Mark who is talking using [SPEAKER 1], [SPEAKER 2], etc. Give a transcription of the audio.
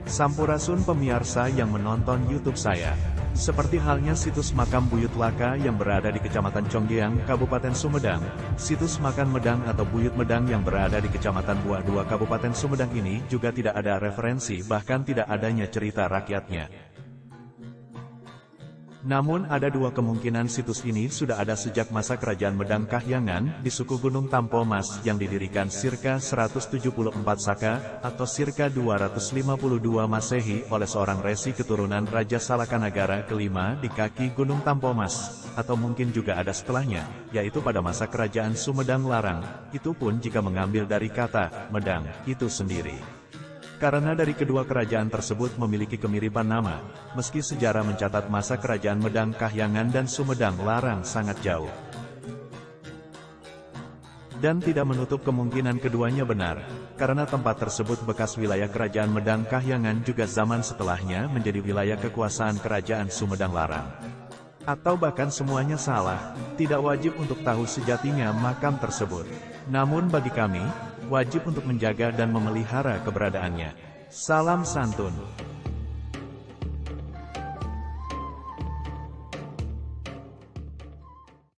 [SPEAKER 1] Sampurasun pemirsa yang menonton YouTube saya. Seperti halnya situs makam Buyut Laka yang berada di Kecamatan Conggeang, Kabupaten Sumedang, situs makam Medang atau Buyut Medang yang berada di Kecamatan Buah II, Kabupaten Sumedang ini juga tidak ada referensi bahkan tidak adanya cerita rakyatnya. Namun ada dua kemungkinan situs ini sudah ada sejak masa Kerajaan Medang Kahyangan di suku Gunung Tampomas yang didirikan circa 174 Saka atau circa 252 Masehi oleh seorang resi keturunan Raja Salakanagara kelima di kaki Gunung Tampomas, atau mungkin juga ada setelahnya, yaitu pada masa Kerajaan Sumedang Larang, itu pun jika mengambil dari kata Medang itu sendiri. Karena dari kedua kerajaan tersebut memiliki kemiripan nama, meski sejarah mencatat masa Kerajaan Medang Kahyangan dan Sumedang Larang sangat jauh. Dan tidak menutup kemungkinan keduanya benar, karena tempat tersebut bekas wilayah Kerajaan Medang Kahyangan juga zaman setelahnya menjadi wilayah kekuasaan Kerajaan Sumedang Larang. Atau bahkan semuanya salah, tidak wajib untuk tahu sejatinya makam tersebut. Namun bagi kami, wajib untuk menjaga dan memelihara keberadaannya. Salam santun.